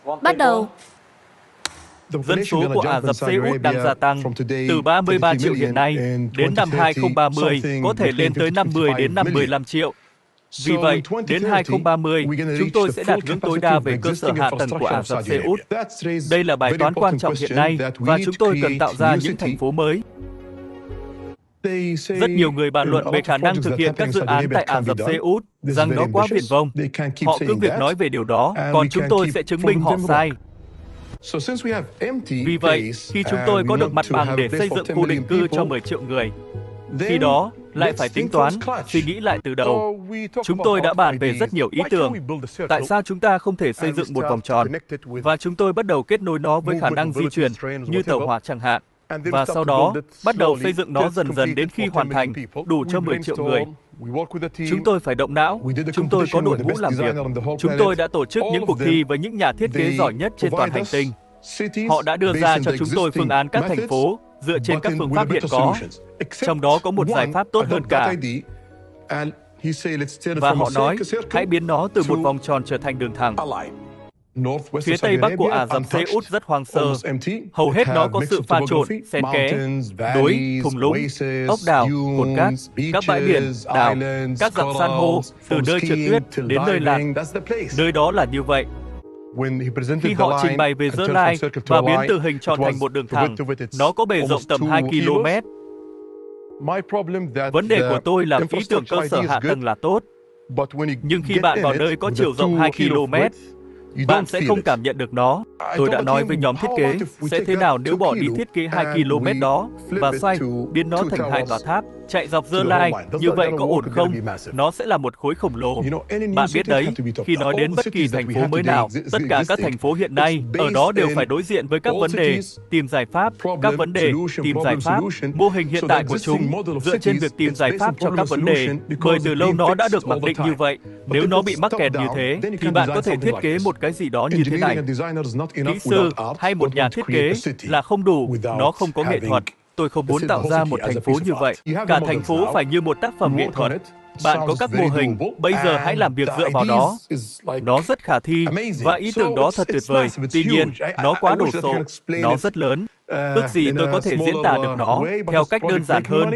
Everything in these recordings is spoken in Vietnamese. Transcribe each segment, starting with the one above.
Bắt đầu. Dân số của Ả Rập Xê Út đang gia tăng, từ 33 triệu hiện nay, đến năm 2030 có thể lên tới 50 đến 55 triệu. Vì vậy, đến 2030, chúng tôi sẽ đạt ngưỡng tối đa về cơ sở hạ tầng của Ả Rập Xê Út. Đây là bài toán quan trọng hiện nay, và chúng tôi cần tạo ra những thành phố mới. Rất nhiều người bàn luận về khả năng thực hiện các dự án tại Ả Rập Xê Út, rằng nó quá viển vông. Họ cứ việc nói về điều đó, còn chúng tôi sẽ chứng minh họ sai. Vì vậy, khi chúng tôi có được mặt bằng để xây dựng khu định cư cho 10 triệu người, khi đó lại phải tính toán, suy nghĩ lại từ đầu. Chúng tôi đã bàn về rất nhiều ý tưởng. Tại sao chúng ta không thể xây dựng một vòng tròn? Và chúng tôi bắt đầu kết nối nó với khả năng di chuyển, như tàu hỏa chẳng hạn. Và sau đó, bắt đầu xây dựng nó dần dần đến khi hoàn thành, đủ cho 10 triệu người. Chúng tôi phải động não, chúng tôi có đội ngũ làm việc. Chúng tôi đã tổ chức những cuộc thi với những nhà thiết kế giỏi nhất trên toàn hành tinh. Họ đã đưa ra cho chúng tôi phương án các thành phố dựa trên các phương pháp hiện có. Trong đó có một giải pháp tốt hơn cả. Và họ nói, hãy biến nó từ một vòng tròn trở thành đường thẳng. Phía tây bắc của Ả Rập Xê Út rất hoang sơ. Hầu hết nó có sự pha trộn, xen kẽ, núi, thung lũng, ốc đảo, cồn cát, các bãi biển, đảo, các dặn san hô, từ nơi trượt tuyết đến nơi lạc. Nơi đó là như vậy. Khi họ trình bày về Dơ Lai và biến từ hình tròn thành một đường thẳng, nó có bề rộng tầm 2 km. Vấn đề của tôi là ý tưởng cơ sở hạ tầng là tốt, nhưng khi bạn vào nơi có chiều rộng 2 km, bạn sẽ không cảm nhận được nó. Tôi đã nói với nhóm thiết kế, sẽ thế nào nếu bỏ đi thiết kế 2 km đó và xoay, biến nó thành 2 tòa tháp, chạy dọc Dơ Lai, như vậy có ổn không? Nó sẽ là một khối khổng lồ. Bạn biết đấy, khi nói đến bất kỳ thành phố mới nào, tất cả các thành phố hiện nay, ở đó đều phải đối diện với các vấn đề, tìm giải pháp, các vấn đề, tìm giải pháp. Mô hình hiện tại của chúng, dựa trên việc tìm giải pháp cho các vấn đề, bởi từ lâu nó đã được mặc định như vậy. Nếu nó bị mắc kẹt như thế, thì bạn có thể thiết kế một cái gì đó như thế này. Kỹ sư hay một nhà thiết kế là không đủ, nó không có nghệ thuật. Tôi không muốn tạo ra một thành phố như vậy. Cả thành phố phải như một tác phẩm nghệ thuật. Bạn có các mô hình, bây giờ hãy làm việc dựa vào đó. Nó rất khả thi, và ý tưởng đó thật tuyệt vời. Tuy nhiên, nó quá đồ sộ, nó rất lớn. Ước gì tôi có thể diễn tả được nó theo cách đơn giản hơn.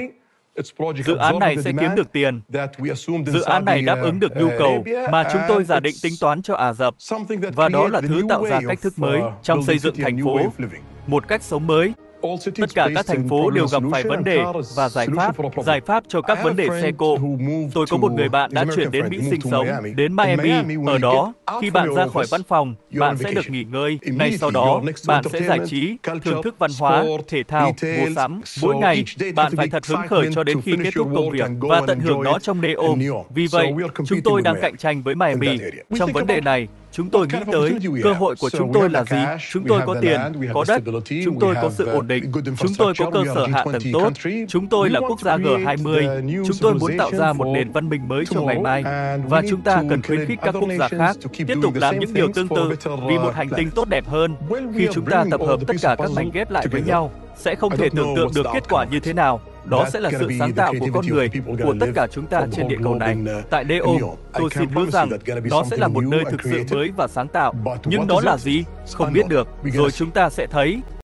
Dự án này sẽ kiếm được tiền. Dự án này đáp ứng được nhu cầu mà chúng tôi giả định tính toán cho Ả Rập. Và đó là thứ tạo ra cách thức mới trong xây dựng thành phố, một cách sống mới. Tất cả các thành phố đều gặp phải vấn đề và giải pháp cho các vấn đề xe cộ. Tôi có một người bạn đã chuyển đến Mỹ sinh sống, đến Miami. Ở đó, khi bạn ra khỏi văn phòng, bạn sẽ được nghỉ ngơi. Ngay sau đó, bạn sẽ giải trí, thưởng thức văn hóa, thể thao, mua sắm. Mỗi ngày, bạn phải thật hứng khởi cho đến khi kết thúc công việc và tận hưởng nó trong neon. Vì vậy, chúng tôi đang cạnh tranh với Miami. Trong vấn đề này, chúng tôi nghĩ tới cơ hội của chúng tôi là gì? Chúng tôi có tiền, có đất, chúng tôi có sự ổn định, chúng tôi có cơ sở hạ tầng tốt, chúng tôi là quốc gia G20, chúng tôi muốn tạo ra một nền văn minh mới cho ngày mai, và chúng ta cần khuyến khích các quốc gia khác tiếp tục làm những điều tương tự vì một hành tinh tốt đẹp hơn. Khi chúng ta tập hợp tất cả các mảnh ghép lại với nhau, sẽ không thể tưởng tượng được kết quả như thế nào. Đó sẽ là sự sáng tạo của con người, của tất cả chúng ta trên địa cầu này. Tại Neom, tôi xin hứa rằng nó sẽ là một nơi thực sự mới và sáng tạo. Nhưng nó là gì? Không biết được, rồi chúng ta sẽ thấy.